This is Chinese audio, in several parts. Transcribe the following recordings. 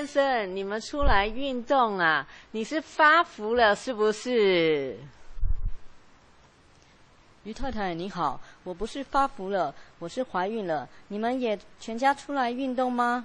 先生，你们出来运动啊？你是发福了是不是？ 于太太你好，我不是发福了，我是怀孕了。你们也全家出来运动吗？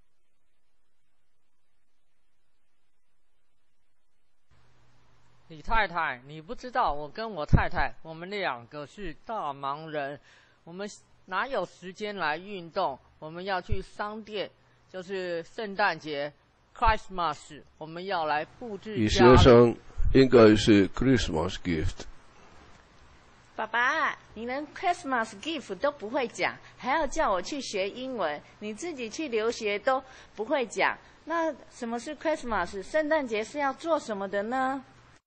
李太太，你不知道我跟我太太，我们两个是大忙人，我们哪有时间来运动？我们要去商店，就是圣诞节 Christmas， 我们要来布置家里。 李先生应该是 Christmas gift。 爸爸，你连 Christmas gift 都不会讲，还要叫我去学英文，你自己去留学都不会讲。那什么是 Christmas？ 圣诞节是要做什么的呢？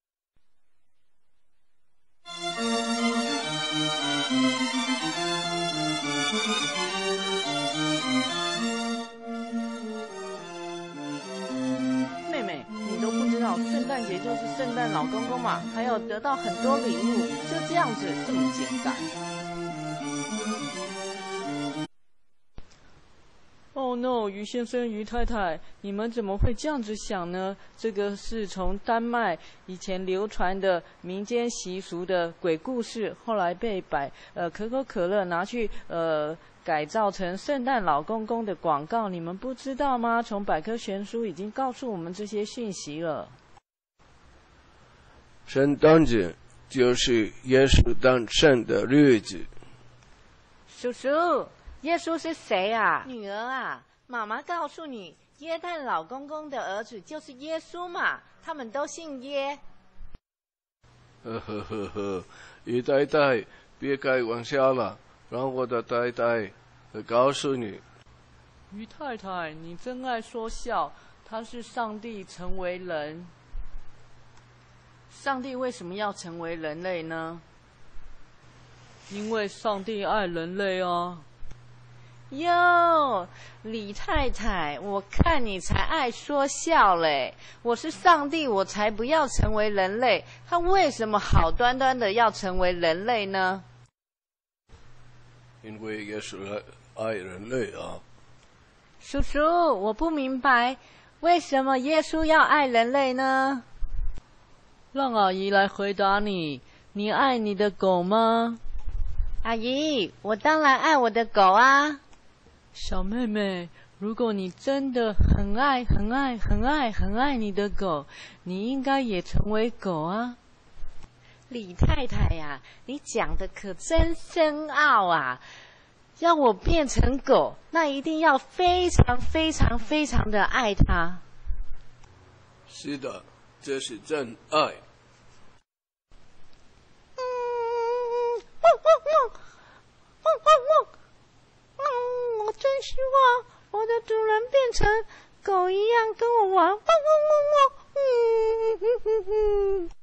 妹妹，你都不知道，圣诞节就是圣诞老公公嘛，还有得到很多礼物，就这样子，这么简单。Oh no， 于先生、于太太，你们怎么会这样子想呢？这个是从丹麦以前流传的民间习俗的鬼故事，后来被可口可乐拿去改造成圣诞老公公的广告，你们不知道吗？从百科全书已经告诉我们这些讯息了。 圣诞节就是耶稣诞生的日子。 叔叔，耶稣是谁啊？女儿啊，妈妈告诉你，耶诞老公公的儿子就是耶稣嘛，他们都姓耶。 呵呵呵呵，于太太，别开玩笑了，让我的太太告诉你。 于太太，你真爱说笑，他是上帝成为人。上帝为什么要成为人类呢？因为上帝爱人类啊。哟，李太太，我看你才爱说笑嘞！我是上帝，我才不要成为人类。他为什么好端端的要成为人类呢？ 因为耶稣爱人类啊。 叔叔，我不明白，为什么耶稣要爱人类呢？让阿姨来回答你。你爱你的狗吗？阿姨，我当然爱我的狗啊。小妹妹，如果你真的很爱你的狗，你应该也成为狗啊。李太太呀，你讲的可真深奥啊！要我变成狗，那一定要非常的爱它。 是的，这是真爱。 我真希望我的主人变成狗一样跟我玩。